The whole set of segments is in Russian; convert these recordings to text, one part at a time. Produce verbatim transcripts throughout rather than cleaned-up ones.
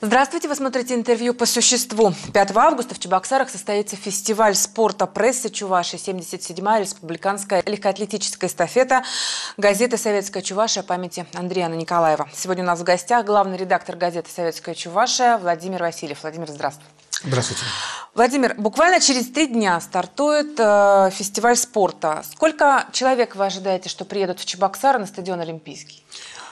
Здравствуйте, вы смотрите интервью по существу. пятого августа в Чебоксарах состоится фестиваль спорта прессы Чувашии, семьдесят седьмая республиканская легкоатлетическая эстафета газеты «Советская Чувашия» памяти Андрея Николаева. Сегодня у нас в гостях главный редактор газеты «Советская Чувашия» Владимир Васильев. Владимир, здравствуйте. Здравствуйте. Владимир, буквально через три дня стартует э, фестиваль спорта. Сколько человек вы ожидаете, что приедут в Чебоксары на стадион Олимпийский?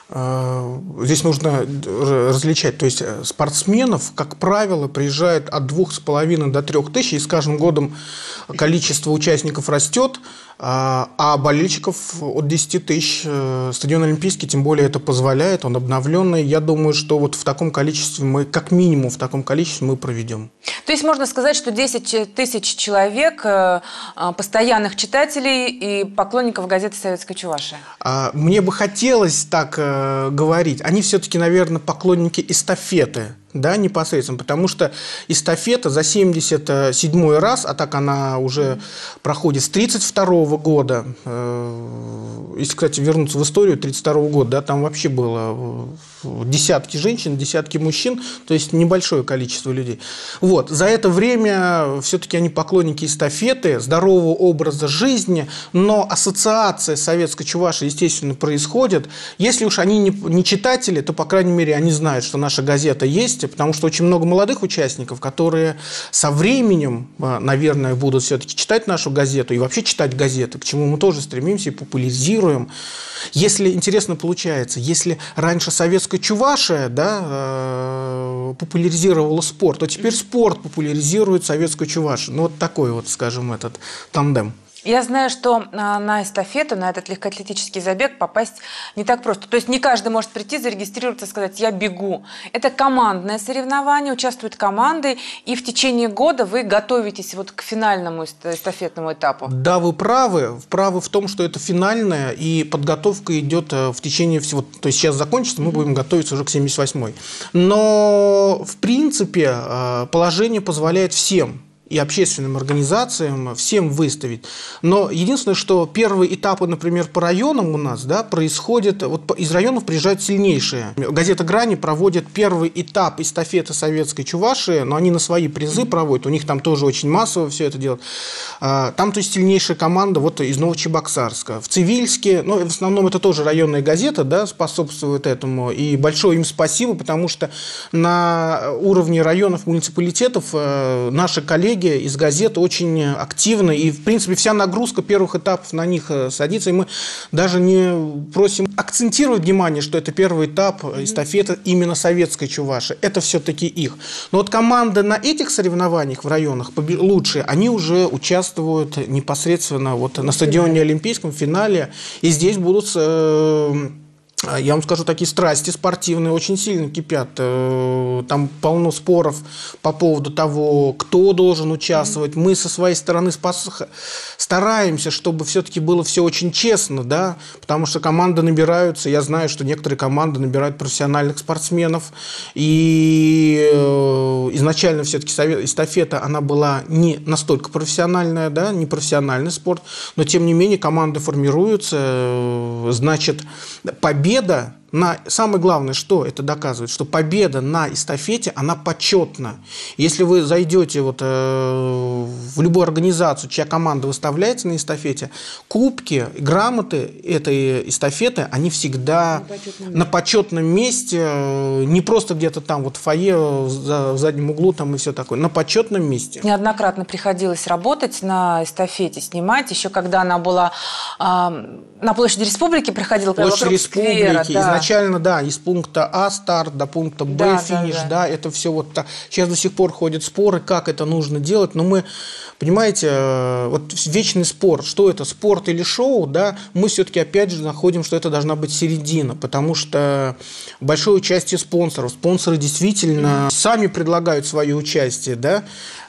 Здесь нужно различать, то есть спортсменов, как правило, приезжает от двух с половиной до трех тысяч, и с каждым годом количество участников растет, а болельщиков от десяти тысяч. Стадион Олимпийский, тем более, это позволяет, он обновленный. Я думаю, что вот в таком количестве мы, как минимум в таком количестве мы проведем. То есть можно сказать, что десять тысяч человек, постоянных читателей и поклонников газеты «Советская Чувашия». Мне бы хотелось так говорить. Они все-таки, наверное, поклонники эстафеты. Да, непосредственно, потому что эстафета за семьдесят седьмой раз, а так она уже проходит с тридцать второго года, если, кстати, вернуться в историю тридцать второго года, да, там вообще было десятки женщин, десятки мужчин, то есть небольшое количество людей. Вот, за это время все-таки они поклонники эстафеты, здорового образа жизни, но ассоциация с Советской Чувашией, естественно, происходит. Если уж они не, не читатели, то, по крайней мере, они знают, что наша газета есть, потому что очень много молодых участников, которые со временем, наверное, будут все-таки читать нашу газету и вообще читать газеты, к чему мы тоже стремимся и популяризируем. Если, интересно получается, если раньше Советская Чувашия, да, популяризировала спорт, то теперь спорт популяризирует Советскую Чувашию. Ну, вот такой вот, скажем, этот тандем. Я знаю, что на эстафету, на этот легкоатлетический забег попасть не так просто. То есть не каждый может прийти, зарегистрироваться и сказать «я бегу». Это командное соревнование, участвуют команды, и в течение года вы готовитесь вот к финальному эстафетному этапу. Да, вы правы. Правы в том, что это финальное, и подготовка идет в течение всего. То есть сейчас закончится, мы будем готовиться уже к семьдесят восьмой. Но, в принципе, положение позволяет всем, и общественным организациям, всем выставить. Но единственное, что первые этапы, например, по районам у нас, да, происходят, вот из районов приезжают сильнейшие. Газета «Грани» проводит первый этап эстафеты Советской Чувашии, но они на свои призы проводят, у них там тоже очень массово все это делают. Там, то есть, сильнейшая команда вот из Новочебоксарска. В Цивильске, ну, в основном это тоже районная газета, да, способствует этому, и большое им спасибо, потому что на уровне районов, муниципалитетов наши коллеги из газет очень активны, и, в принципе, вся нагрузка первых этапов на них садится, и мы даже не просим акцентировать внимание, что это первый этап эстафеты именно Советской Чувашии. Это все-таки их. Но вот команды на этих соревнованиях в районах лучшие, они уже участвуют непосредственно вот на стадионе Олимпийском в финале, и здесь будут... Я вам скажу, такие страсти спортивные очень сильно кипят. Там полно споров по поводу того, кто должен участвовать. Мы со своей стороны стараемся, чтобы все-таки было все очень честно, да, потому что команды набираются. Я знаю, что некоторые команды набирают профессиональных спортсменов. И изначально все-таки эстафета, она была не настолько профессиональная, да, не профессиональный спорт, но тем не менее команды формируются, значит, победа. Победа на... Самое главное, что это доказывает, что победа на эстафете, она почетна. Если вы зайдете вот, э, в любую организацию, чья команда выставляется на эстафете, кубки, грамоты этой эстафеты, они всегда на почетном, на почетном месте, э, не просто где-то там вот в фойе, за, в заднем углу там и все такое, на почетном месте. Неоднократно приходилось работать на эстафете, снимать, еще когда она была э, на площади Республики, проходила площадь Республики, сквера, да. Изначально, да, из пункта А старт до пункта Б да, финиш, да, да. да, это все вот так. Сейчас до сих пор ходят споры, как это нужно делать, но мы, понимаете, вот вечный спор, что это, спорт или шоу, да, мы все-таки опять же находим, что это должна быть середина, потому что большое участие спонсоров, спонсоры действительно mm-hmm. сами предлагают свое участие, да.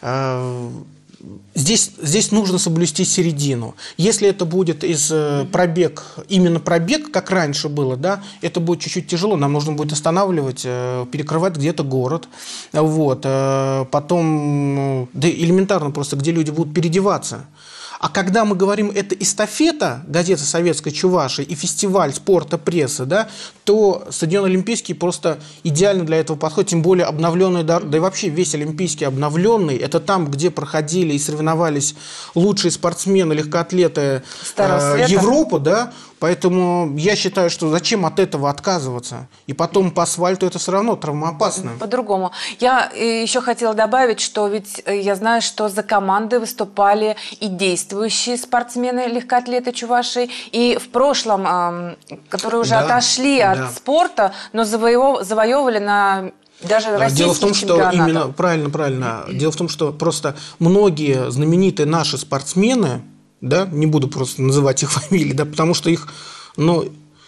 Здесь, здесь нужно соблюсти середину. Если это будет из э, пробег, именно пробег, как раньше было, да, это будет чуть-чуть тяжело. Нам нужно будет останавливать, э, перекрывать где-то город. Вот, э, потом, да элементарно просто, где люди будут переодеваться. А когда мы говорим, это эстафета газеты «Советская Чувашия» и фестиваль спорта, прессы, да, то стадион Олимпийский просто идеально для этого подходит, тем более обновленный, да, да и вообще весь Олимпийский обновленный, это там, где проходили и соревновались лучшие спортсмены, легкоатлеты э, Европы, да, поэтому я считаю, что зачем от этого отказываться? И потом по асфальту это все равно травмоопасно. По-другому. Я еще хотела добавить, что ведь я знаю, что за команды выступали и действующие спортсмены, легкоатлеты Чувашии, и в прошлом, э, которые уже да, отошли да. от спорта, но завоев... завоевывали на... Даже Дело в том, что именно правильно, правильно. Дело в том, что просто многие знаменитые наши спортсмены, да, не буду просто называть их фамилии, да, потому что их, ну,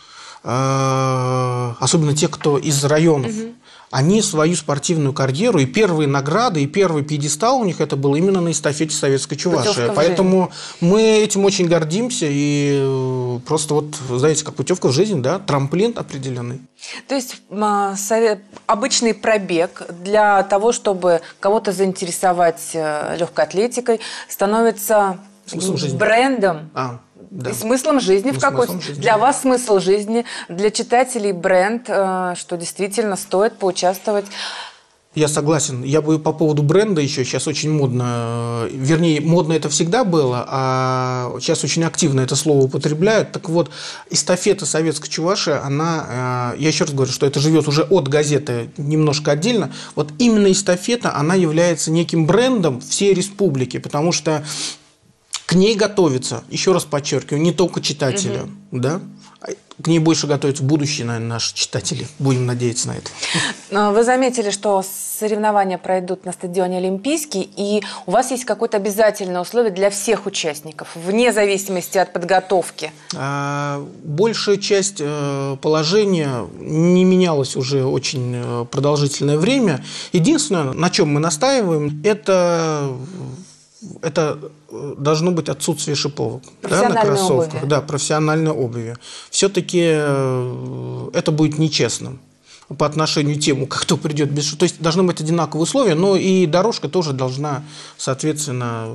э, особенно те, кто из районов, угу. они свою спортивную карьеру и первые награды, и первый пьедестал у них это было именно на эстафете «Советская Чувашия». Поэтому мы этим очень гордимся, и просто вот, знаете, как путевка в жизнь, да, трамплин определенный. То есть обычный пробег для того, чтобы кого-то заинтересовать легкой атлетикой, становится брендом. А. Да. И смыслом жизни ну, в какой-то. Для вас смысл жизни, для читателей бренд, что действительно стоит поучаствовать. Я согласен. Я бы по поводу бренда еще сейчас очень модно, вернее, модно это всегда было, а сейчас очень активно это слово употребляют. Так вот, эстафета «Советская Чувашия», она, я еще раз говорю, что это живет уже от газеты немножко отдельно. Вот именно эстафета, она является неким брендом всей республики, потому что к ней готовятся, еще раз подчеркиваю, не только читатели, угу. да? К ней больше готовятся будущие, наверное, наши читатели. Будем надеяться на это. Вы заметили, что соревнования пройдут на стадионе Олимпийский, и у вас есть какое-то обязательное условие для всех участников, вне зависимости от подготовки? Большая часть положения не менялась уже очень продолжительное время. Единственное, на чем мы настаиваем, это... это должно быть отсутствие шиповок да, на кроссовках. Обуви. Да, профессиональной обуви. Все-таки это будет нечестным по отношению к тему, кто придет без шипов. То есть должны быть одинаковые условия, но и дорожка тоже должна, соответственно...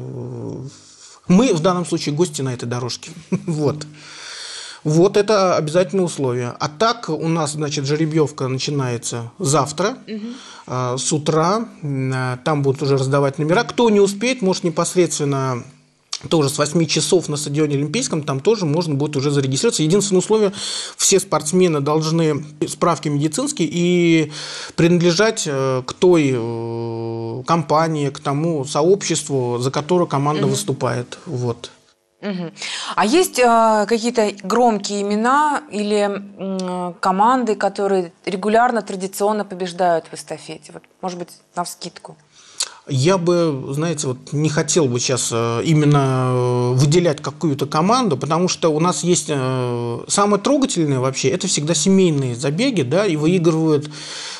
Мы в данном случае гости на этой дорожке. Вот. Вот это обязательное условие. А так у нас, значит, жеребьевка начинается завтра. Угу. С утра, там будут уже раздавать номера. Кто не успеет, может непосредственно тоже с восьми часов на стадионе Олимпийском, там тоже можно будет уже зарегистрироваться. Единственное условие, все спортсмены должны справки медицинские и принадлежать к той компании, к тому сообществу, за которое команда угу. выступает. Вот. Угу. А есть э, какие-то громкие имена или э, команды, которые регулярно, традиционно побеждают в эстафете? Вот, может быть, навскидку. Я бы, знаете, вот не хотел бы сейчас именно выделять какую-то команду, потому что у нас есть самое трогательное вообще, это всегда семейные забеги, да, и выигрывают,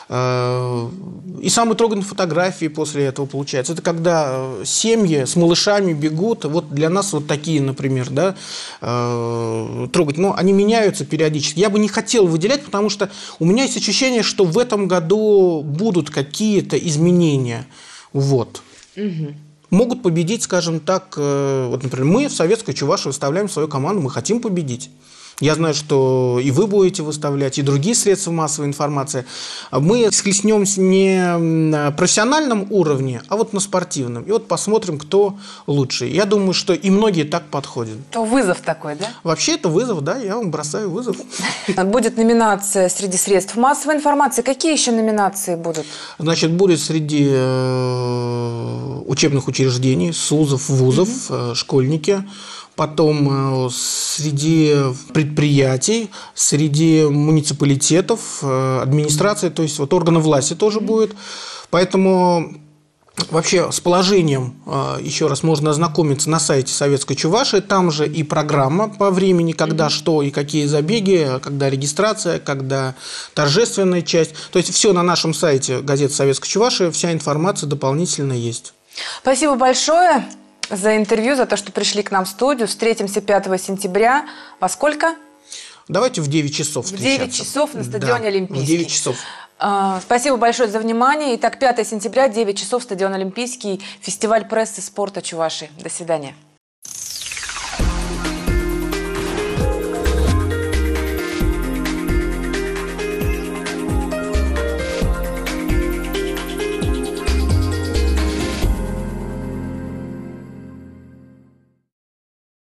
и самые трогательные фотографии после этого получаются. Это когда семьи с малышами бегут, вот для нас вот такие, например, да, трогать, но они меняются периодически. Я бы не хотел выделять, потому что у меня есть ощущение, что в этом году будут какие-то изменения. Вот. Угу. Могут победить, скажем так, вот, например, мы в Советской Чувашии выставляем свою команду, мы хотим победить. Я знаю, что и вы будете выставлять, и другие средства массовой информации. Мы схлестнемся не на профессиональном уровне, а вот на спортивном. И вот посмотрим, кто лучше. Я думаю, что и многие так подходят. То вызов такой, да? Вообще это вызов, да, я вам бросаю вызов. Будет номинация среди средств массовой информации. Какие еще номинации будут? Значит, будет среди учебных учреждений, СУЗов, вузов, угу. школьники. Потом среди предприятий, среди муниципалитетов, администрации, то есть вот органы власти тоже будет. Поэтому вообще с положением, еще раз, можно ознакомиться на сайте Советской Чувашии. Там же и программа по времени, когда mm-hmm. что и какие забеги, когда регистрация, когда торжественная часть. То есть все на нашем сайте газеты Советской Чувашии, вся информация дополнительно есть. Спасибо большое за интервью, за то, что пришли к нам в студию. Встретимся пятого сентября. Во сколько? Давайте в девять часов встречаться. В девять часов на стадионе да, Олимпийский. В девять часов. Спасибо большое за внимание. Итак, пятого сентября, девять часов, стадион Олимпийский, фестиваль прессы спорта Чувашии. До свидания.